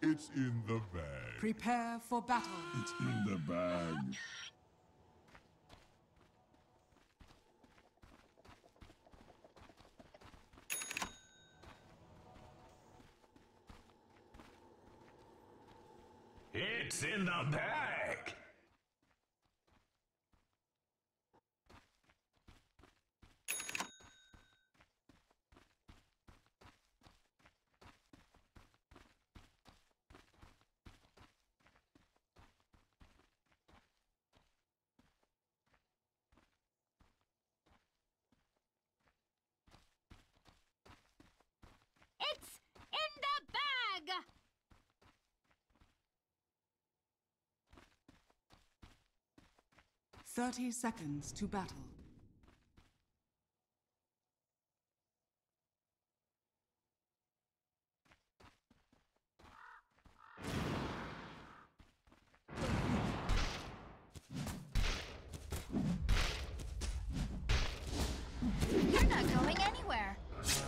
It's in the bag. Prepare for battle. It's in the bag. It's in the bag! It's in the bag! 30 seconds to battle. You're not going anywhere.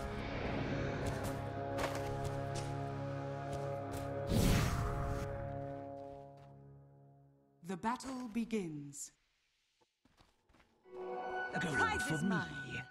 The battle begins. The prize is mine.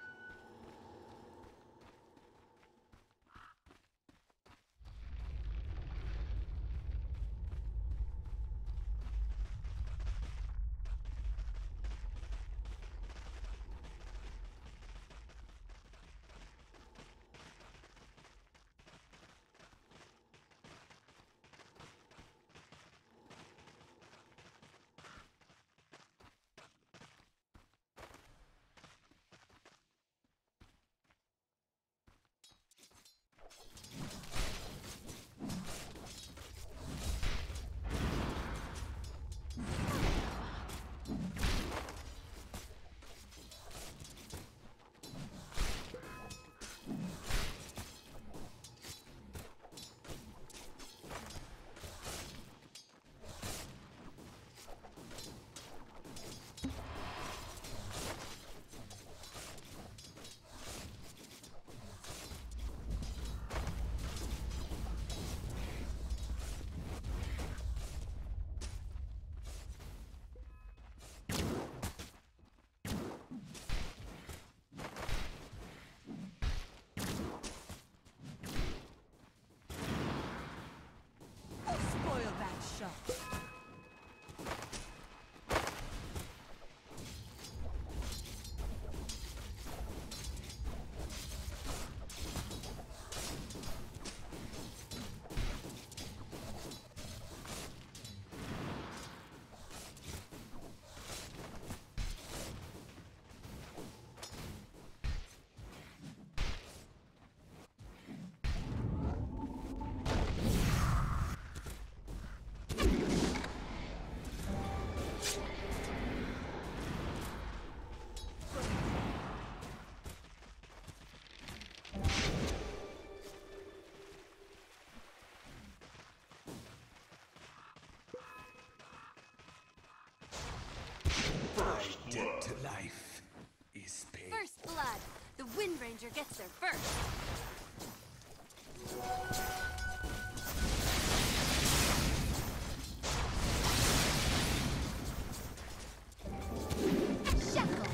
Spoil that shot. Dead to life is paid. First blood. The Wind Ranger gets there first. Shackle.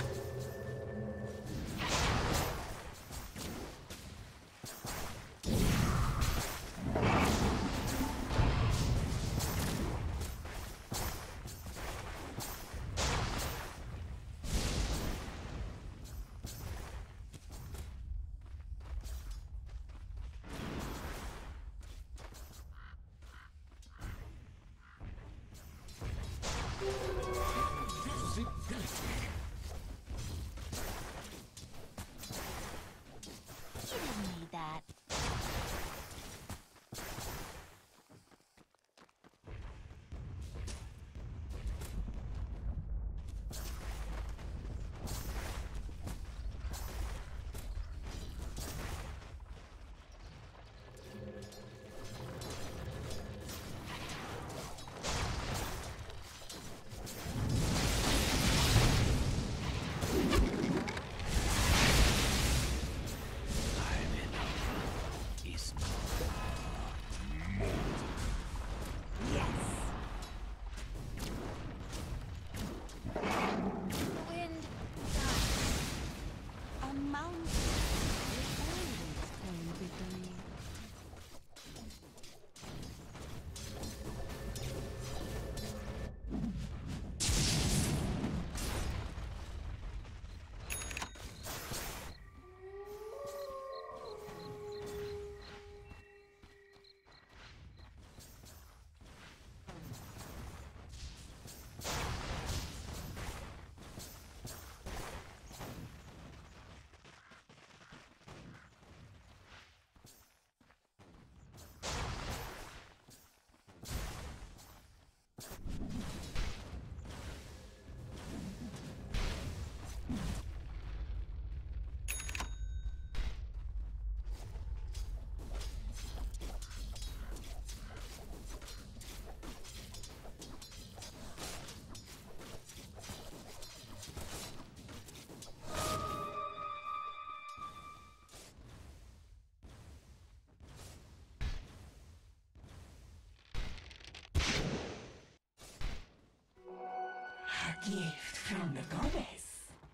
A gift from the goddess.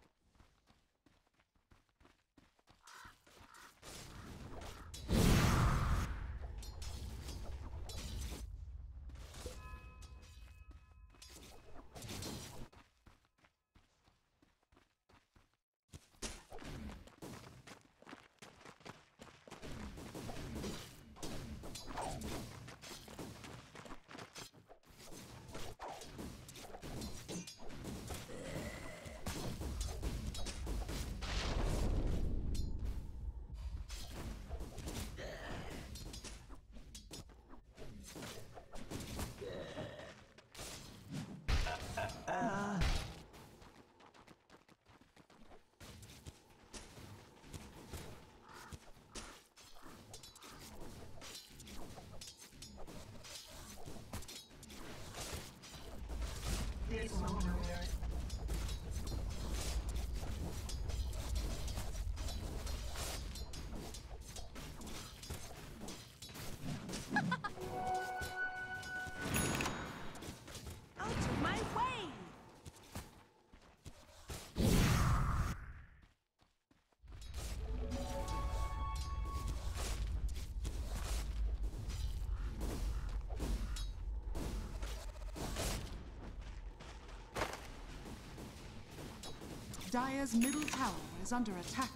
Out of my way! Dire's middle tower is under attack.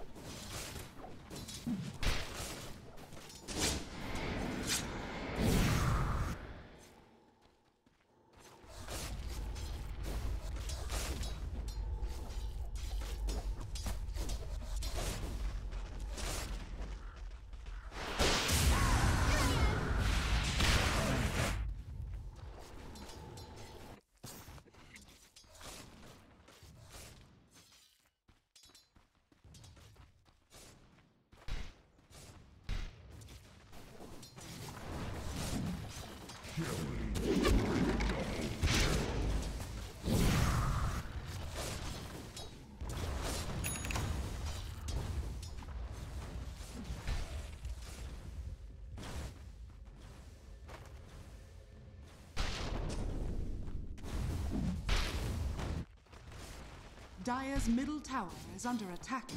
Dire's middle tower is under attack.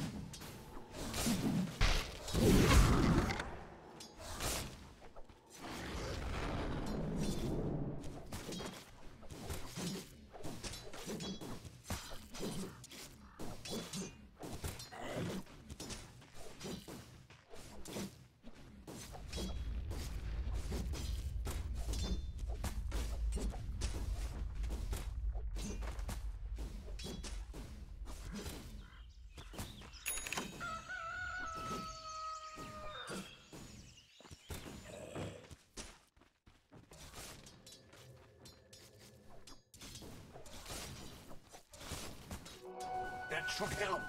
That should help.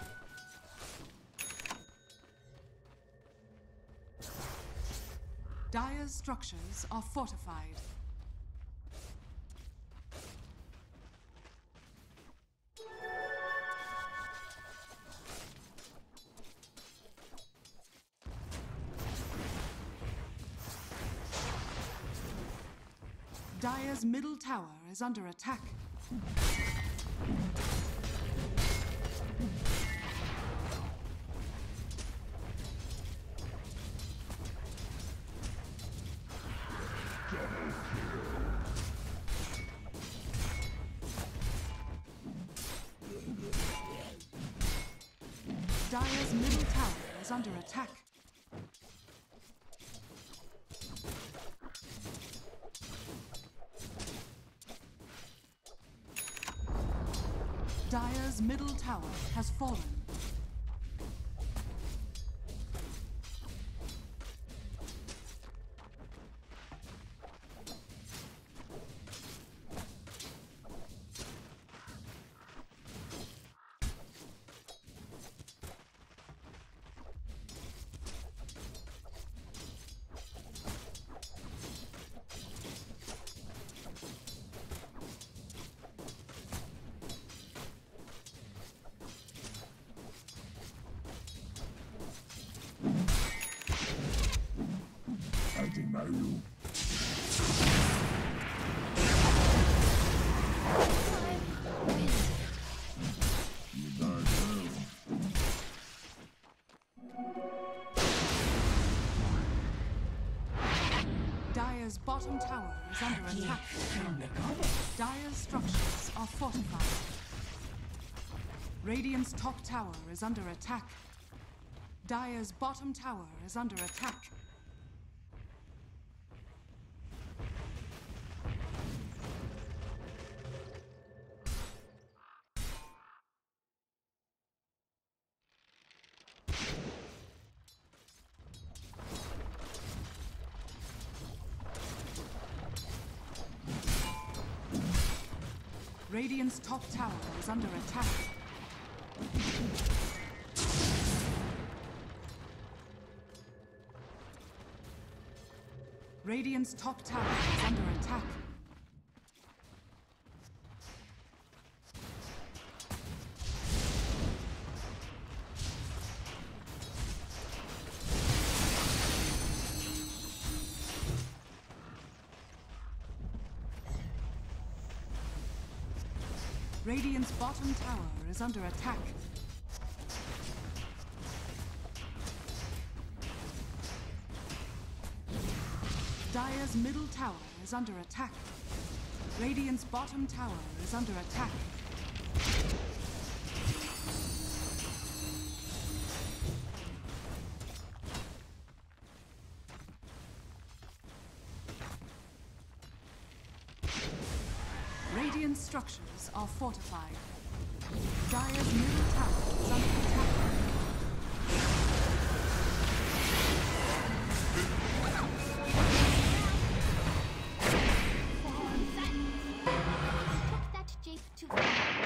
Dire's structures are fortified. Dire's middle tower is under attack. Dire's middle tower is under attack. Dire's middle tower has fallen. You die too. Dire's bottom tower is under attack. Dire's structures are fortified. Radiant's top tower is under attack. Dire's bottom tower is under attack. Radiant's top tower is under attack. Radiant's top tower is under attack. Radiant's bottom tower is under attack. Dire's middle tower is under attack. Radiant's bottom tower is under attack. Radiant structures are fortified. Dire's middle tower is under attack. Took that jape too far.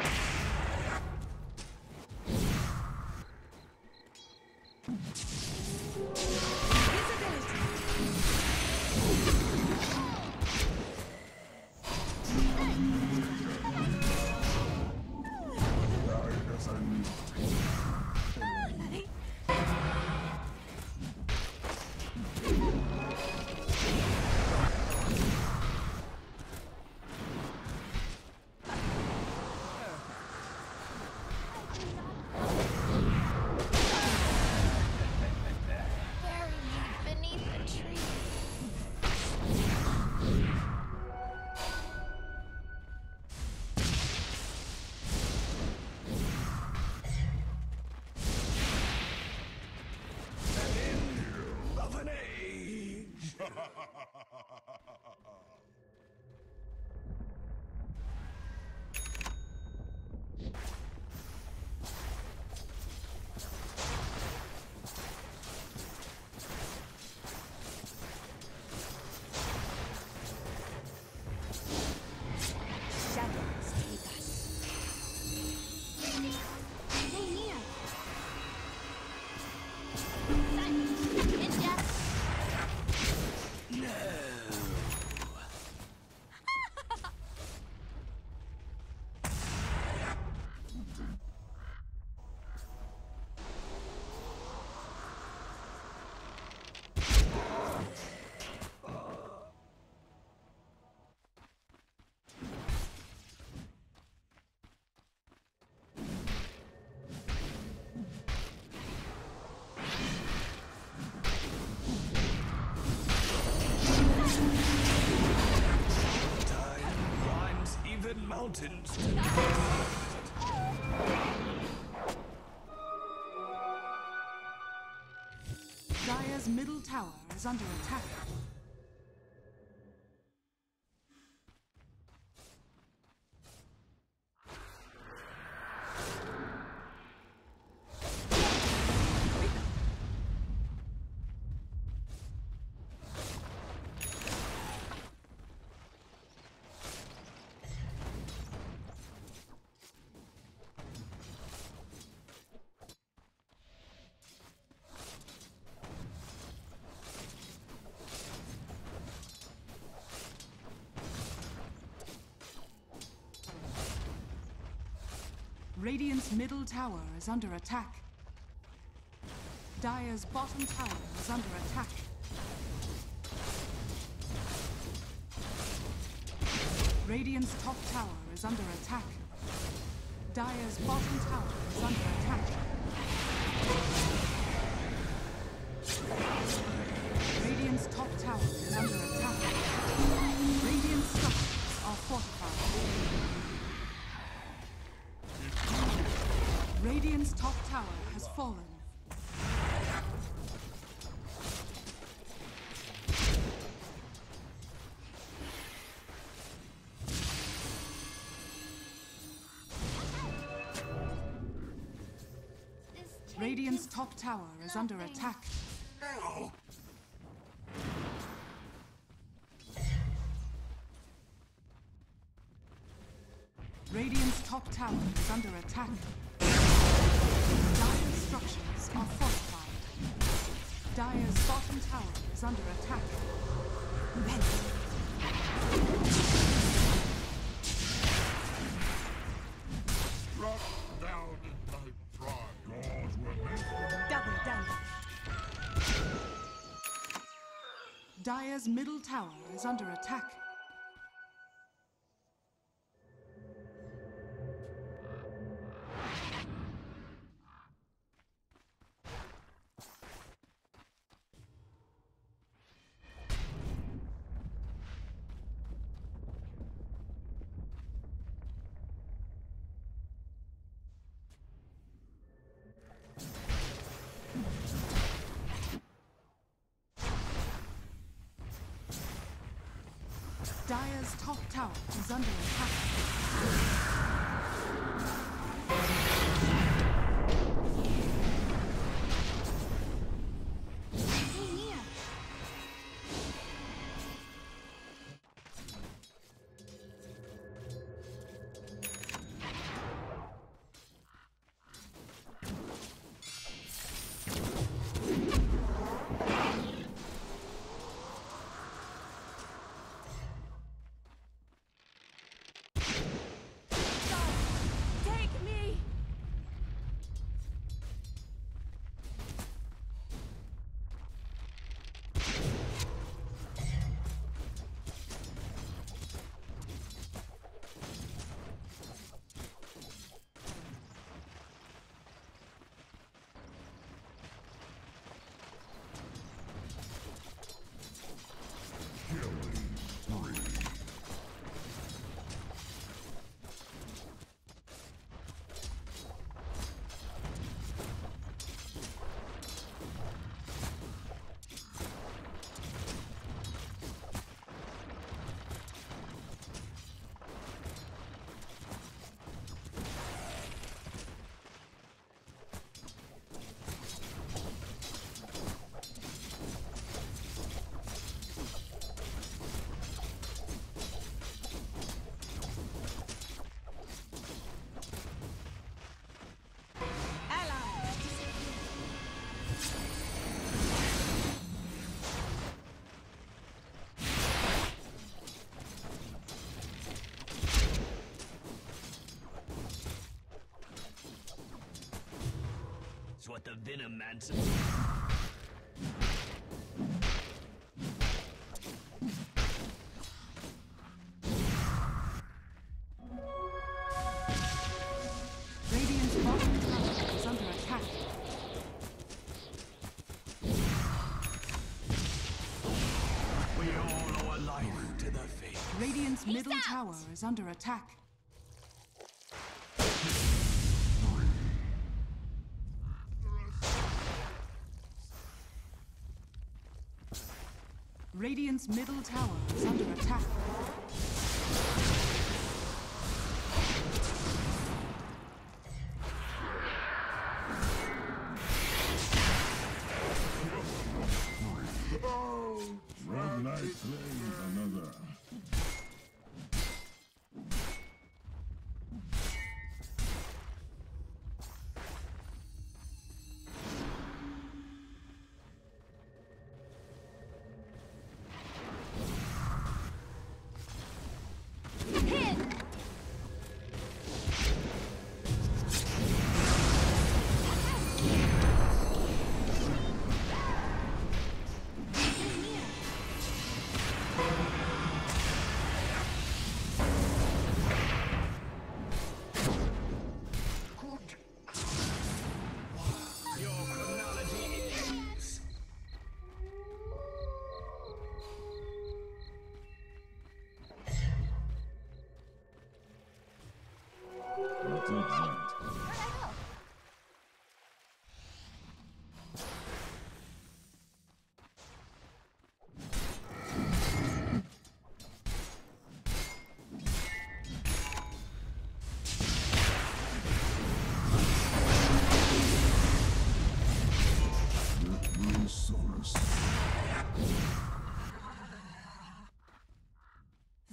Bury me beneath the tree. Of an age. Shadows take us. Stay near. Ninja. Time climbs even mountains. Dire's middle tower is under attack. Radiant's middle tower is under attack. Dire's bottom tower is under attack. Radiant's top tower is under attack. Dire's bottom tower is under attack. Radiant's top tower is under attack. Radiant structures are fortified. Radiant's top tower has fallen. Radiant's top tower is under attack. Radiant's top tower is under attack. Dire's structures are fortified. Dire's bottom tower is under attack. Drop down in my pride. Gods were meant. Double damage. Dire's middle tower is under attack. Dire's top tower is under attack. Stay near. Take me! It's what the Venom Man said. Radiant's bottom tower is under attack. We all owe a life to the fate. Radiant's middle tower is under attack. Radiant's middle tower is under attack. Red Knight slays another.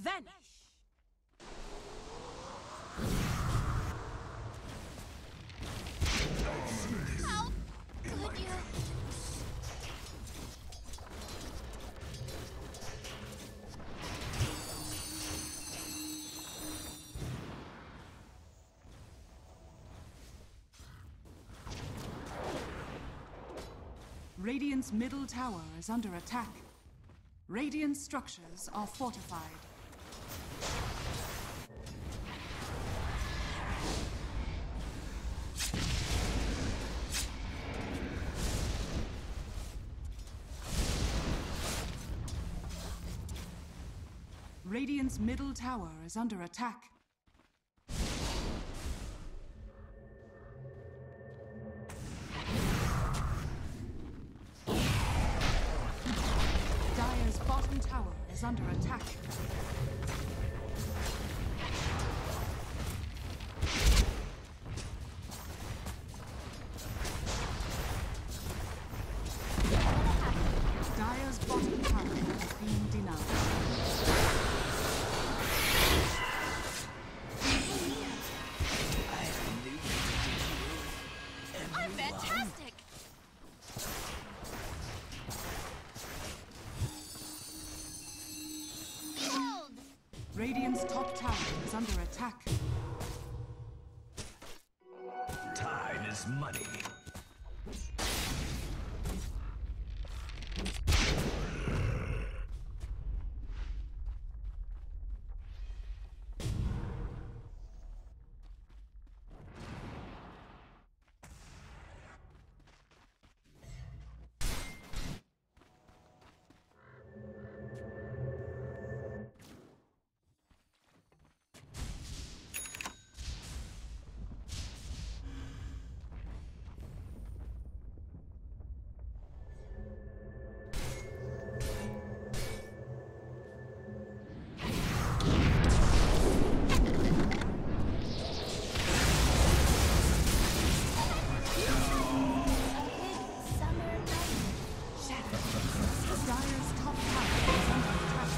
Vanish! How could you? Radiant's middle tower is under attack. Radiant structures are fortified. Radiant's middle tower is under attack. Dire's bottom tower is under attack. Dire's bottom tower has been denied. I'm fantastic! Behold! Radiant's top tower is under attack. Time is money. Summer night. Dire's top tower is under attack.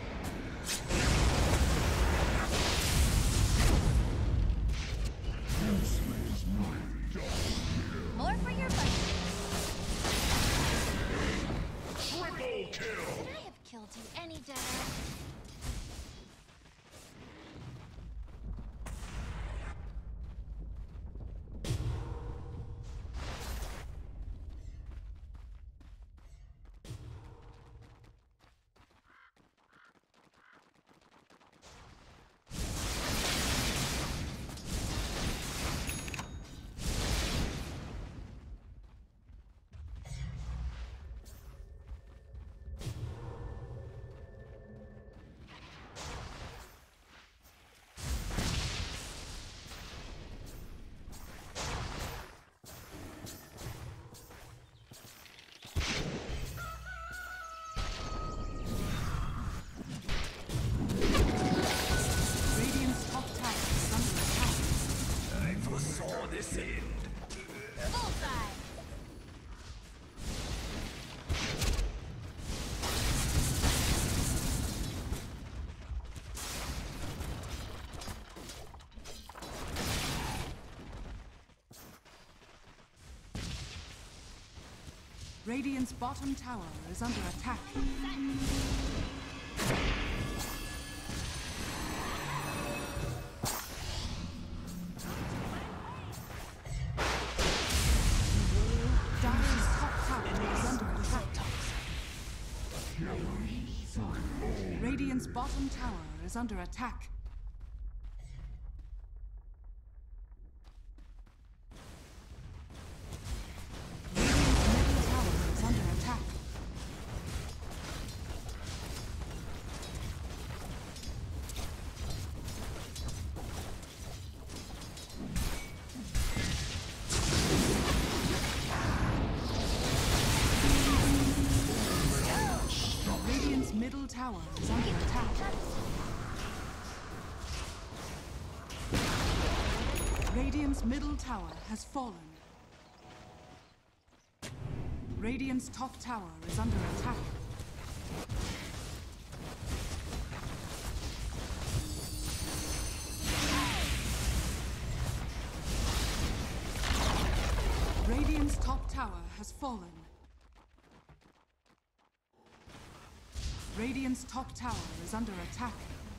More for your budget. Triple kill! Could I have killed you any better? Radiant's top tower is under attack. I foresaw this end. Bullseye! Radiant's bottom tower is under attack. Dire's top tower is under attack. Radiant's bottom tower is under attack. Radiant's middle tower is under attack. Radiant's middle tower is under attack. Radiant's middle tower has fallen. Radiant's top tower is under attack. Radiant's top tower has fallen. Radiant's top tower is under attack.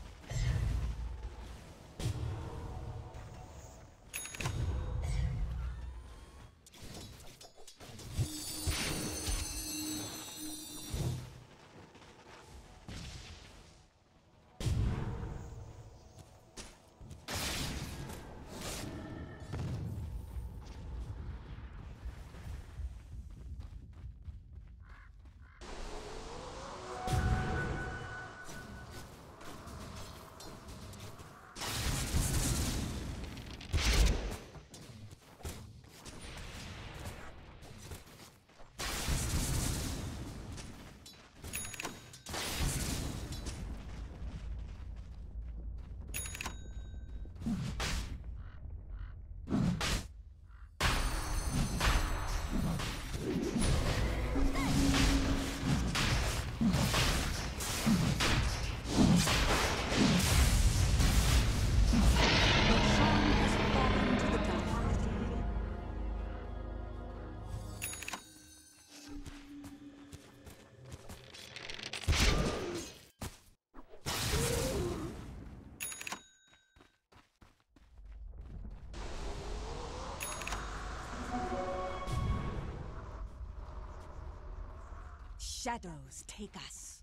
Shadows take us.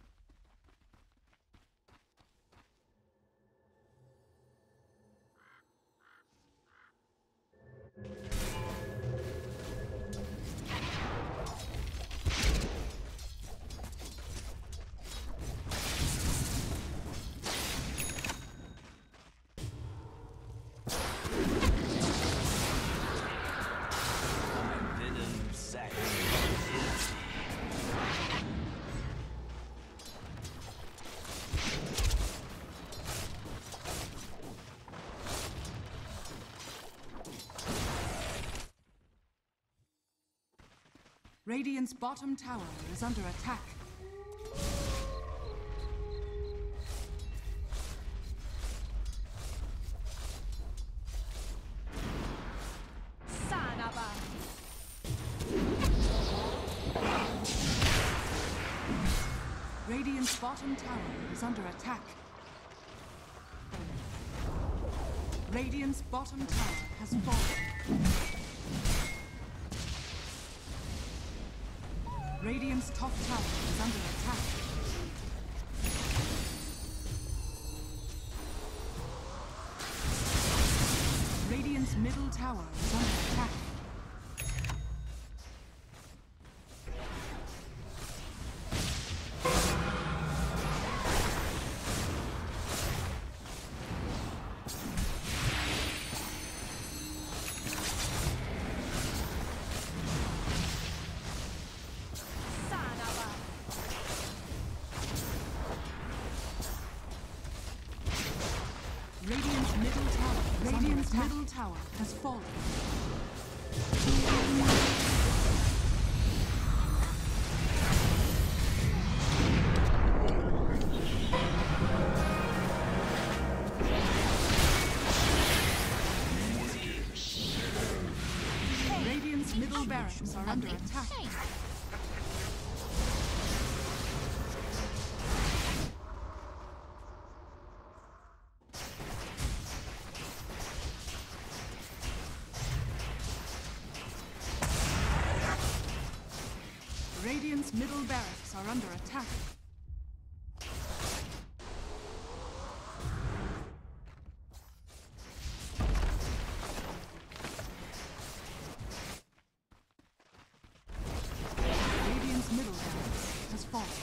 Radiant's bottom tower is under attack. Sanaba. Radiant's bottom tower is under attack. Radiant's bottom tower has fallen. Radiant's top tower is under attack. Radiant's middle tower is under attack. Radiant's middle tower has fallen. Radiant's middle barracks are under attack. Radiant's middle barracks are under attack. Radiant's middle barracks has fallen.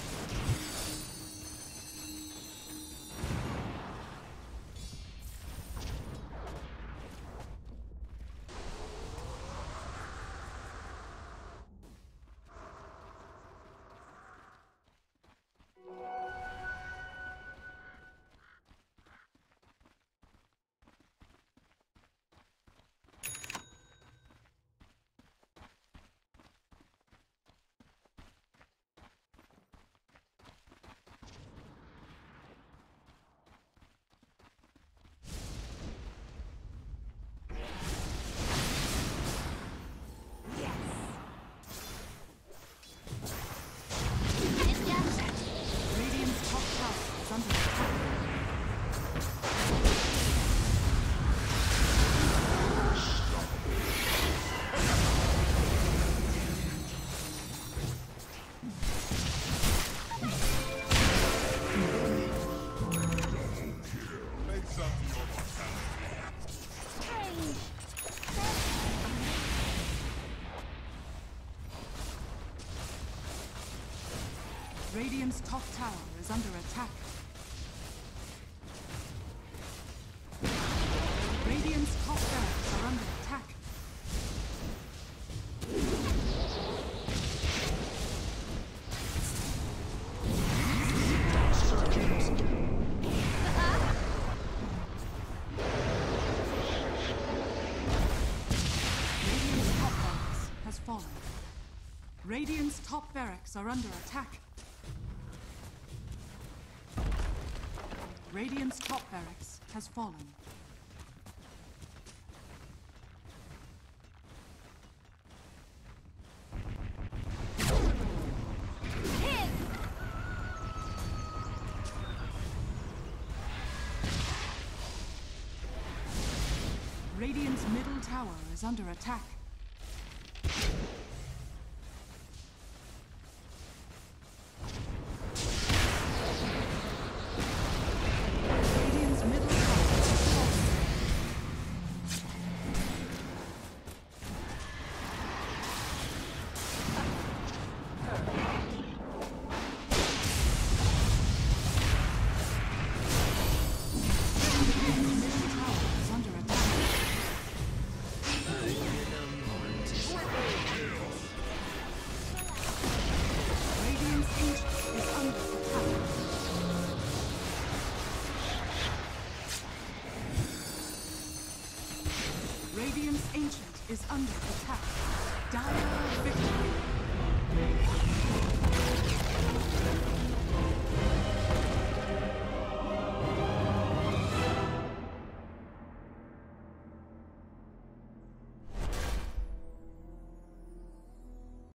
under attack. Makes up for your mortality. Strange. Radiant's top tower is under attack. Radiant's top barracks are under attack. Radiant's top barracks has fallen. Radiant's top barracks are under attack. Radiant's top barracks has fallen. Hit! Radiant's middle tower is under attack. Radiant's middle tower is fallen. Radiant's middle tower is under attack. Radiant's ancient is under attack. Radiant's ancient is under attack. Dire victory.